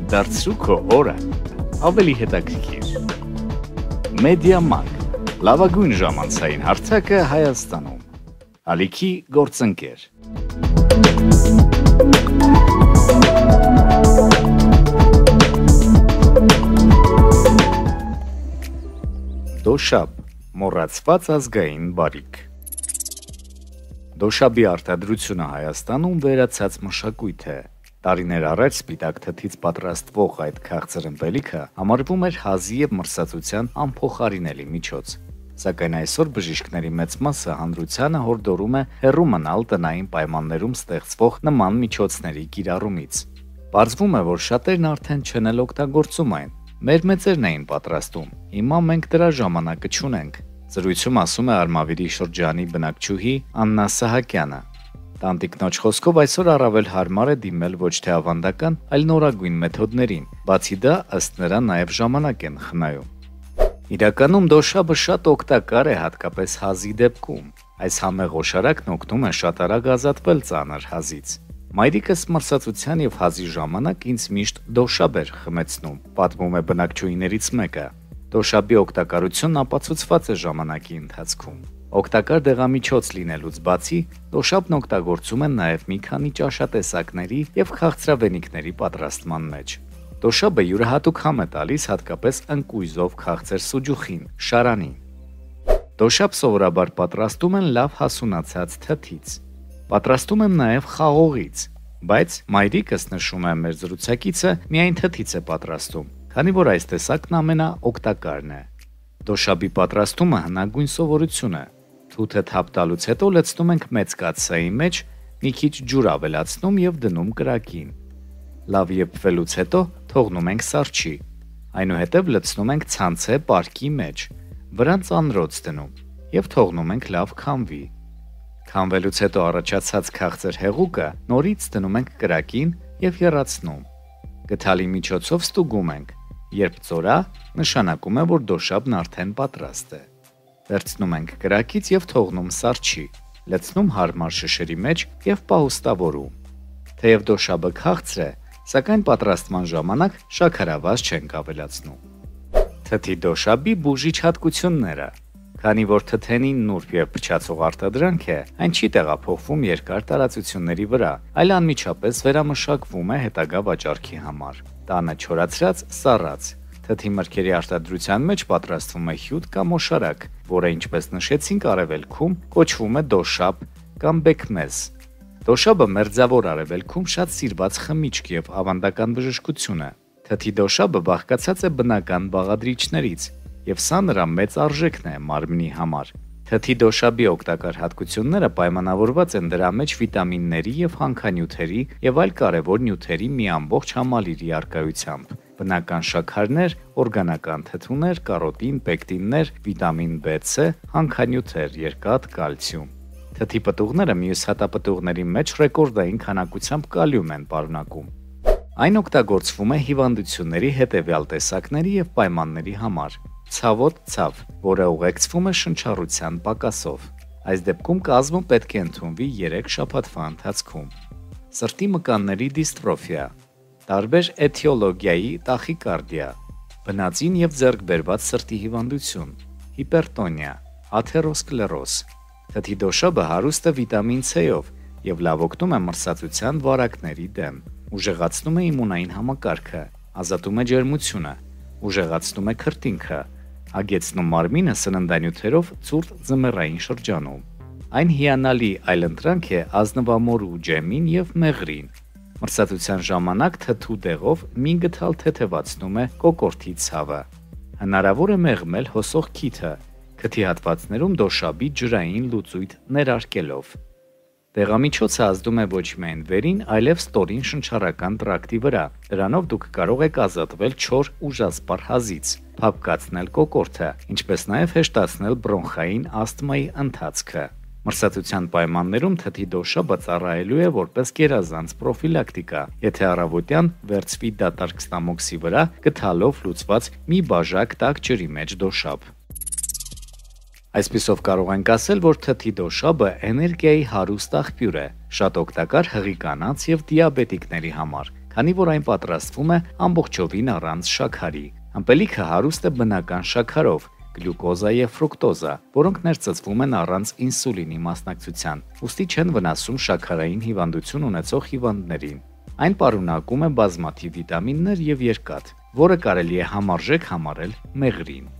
դարձրու քո օրը ավելի հետաքրքիր։ Մեդիամարկ, լավագույն ժամանցային հարթակը Հայաստանում։ Ալիքի գործընկեր։ Դոշաբ, մոռացված ազգային բարիք։ Դոշաբի արտադրությունը Հայաստանում վերացած մշակույթ է։ Տարիներ առաջ սպիտակ թթից պատրաստվող այդ քաղցր ըմպելիքը համարվում էր հազի և մրսածության անփոխարինելի միջոց։ Սակայն այսօր բժիշկների մեծ մասը հանրությանը հորդորում է հեռու մնալ տնային պայմաններում ստեղծվող նման միջոցների կիրառումից։ Պարզվում է, որ շատերն արդեն չեն էլ օգտագործում այն։ Մեր մեծերն էին պատրաստում, հիմա մենք դրա ժամանակը չունենք։ Զրույցում ասում է Արմավիրի շրջանի բնակչուհի Աննա Սահակյանը։ Տանտիկնոջ խոսքով այսօր առավել հարմար է դիմել ոչ թե ավանդական, այլ նորագույն մեթոդներին, բացի դա ըստ նրա նաև ժամանակ են խնայում։ Իրականում դոշաբը շատ օգտակար է հատկապես հազի դեպքում։ Այս համեղ օշարակն օգնում է շատ արագ ազատվել ծանր հազից։ Մայրիկս մրսածության և հազի ժամանակ ինձ միշտ դոշաբ էր խմեցնում, պատմում է բնակչուհիներից մեկը։ Դոշաբի օգտակարությունն ապացուցված է ժամանակի ընթացքում։ Օգտակար դեղամիջոց լինելուց բացի, դոշաբն օգտագործում են նաև մի քանի ճաշատեսակների և քաղցրավենիքների պատրաստման մեջ։ Դոշաբը յուրահատուկ համ է տալիս հատկապես ընկույզով քաղցր սուջուխին, շարանին։ Դոշաբ սովորաբար պատրաստում են լավ հասունացած թթից։ Պատրաստում են նաև խաղողից, բայց մայրիկս, նշում է մեր զրուցակիցը, միայն թթից է պատրաստում, քանի որ այս տեսակն ամենաօգտակարն է։ Դոշաբի պատրաստումը հնագույն սովորություն է։ Թութը թափ տալուց հետո լցնում ենք մեծ կաթսայի մեջ, մի քիչ ջուր ավելացնում և դնում կրակին։ Լավ եփվելուց հետո թողնում ենք սառչի, այնուհետև լցնում ենք ցանցե պարկի մեջ, վրան ծանրոց դնում և թողնում ենք լավ քամվի։ Քամվելուց հետո առաջացած քաղցր հեղուկը նորից դնում ենք կրակին և եռացնում։ Գդալի միջոցով ստուգում ենք, երբ ծորա, նշանակում է, որ դոշաբն արդեն պատրաստ է։ Վերցնում ենք կրակից և թողնում սառչի, լցնում հարմար շշերի մեջ և պահուստավորում։ Թեև դոշաբը քաղցր է, սակայն պատրաստման ժամանակ շաքարավազ չենք ավելացնում։ Թթի դոշաբի բուժիչ հատկությունները։ Քանի որ թթենին նուրբ և փչացող արտադրանք է, այն չի տեղափոխվում երկար տարածությունների վրա, այլ անմիջապես վերամշակվում է հետագա վաճառքի համար։ Տանը չորացրած, սառած։ Թթի մրգերի արտադրության մեջ պատրաստվում է հյութ կամ օշարակ, որը, ինչպես նշեցինք արևելքում, կոչվում է դոշաբ կամ բեկմեզ։ Դոշաբը մերձավոր արևելքում շատ սիրված խմիչք և ավանդական բժշկություն է։ Թթի դոշաբը բաղկացած է բնական բաղադրիչներից, և սա նրա մեծ արժեքն է մարմնի համար։ Թթի դոշաբի օգտակար հատկությունները պայմանավորված են դրա մեջ վիտամինների և հանքանյութերի և այլ կարևոր նյութերի մի ամբողջ համալիրի առկայությամբ։ Բնական շաքարներ, օրգանական թթուներ, կարոտին, պեկտիններ, վիտամին B-C, հանքանյութեր, երկաթ, կալցիում։ Թթի պտուղները մյուս հատապտուղների մեջ ռեկորդային քանակությամբ կալիում են պարունակում։ Այն օգտագործվում է հիվանդությունների հետևյալ տեսակների և պայմանների համար։ Ցավոտ ցավ, որը ուղեկցվում է շնչառության պակասով։ Այս դեպքում կազմը պետք է ընդունվի 3 շաբաթվա ընթացքում։ Սրտի մկանների դիստրոֆիա, տարբեր էթիոլոգիայի տախիկարդիա, բնածին և ձեռք բերված սրտի հիվանդություն, հիպերտոնիա, աթերոսկլերոզ։ Թթի դոշաբը հարուստ է վիտամին C-ով և լավ օգնում է մրսածության վարակների դեմ, ուժեղացնում է իմունային համակարգը, ազատում է ջերմությունը, ուժեղացնում է քրտինքը, հագեցնում մարմինը սննդանյութերով ցուրտ ձմեռային շրջանում։ Այն հիանալի այլընտրանք է ազնվամորու ջեմին և մեղրին։ Մրսածության ժամանակ թթու դեղով մի գդալ թեթևացնում է կոկորդի ցավը։ Հնարավոր է մեղմել հոսող քիթը, քթի հատվածներում դոշաբի ջրային լուծույթ ներարկելով։ Դեղամիջոցը ազդում է ոչ միայն վերին, այլև ստորին շնչառական տրակտի վրա։ Դրանով դուք կարող եք ազատվել չոր ուժասպառ հազից, փափկացնել կոկորդը, ինչպես նաև հեշտացնել բրոնխային ասթմայի ընթացքը։ Մրսածության պայմաններում թթի դոշաբը ծառայելու է որպես գերազանց պրոֆիլակտիկա, եթե առավոտյան վերցվի դատարկ ստամոքսի վրա գդալով լուծված մի բաժակ տաք ջրի մեջ դոշաբ։ Այսպիսով կարող ենք ասել, որ թթի դոշաբը էներգիայի հարուստ աղբյուր է, շատ օգտակար հղի կանանց և դիաբետիկների համար, քանի որ այն պատրաստվում է ամբողջովին առանց շաքարի։ Ըմպելիքը հարուստ է բնական շաքարով, գլյուկոզա եւ ֆրուկտոզա, որոնք ներծծվում են առանց ինսուլինի մասնակցության, ուստի չեն վնասում շաքարային հիվանդություն ունեցող հիվանդներին։ Այն պարունակում է բազմաթիվ վիտամիններ եւ երկաթ, որը կարելի է համարժեք համարել մեղրին։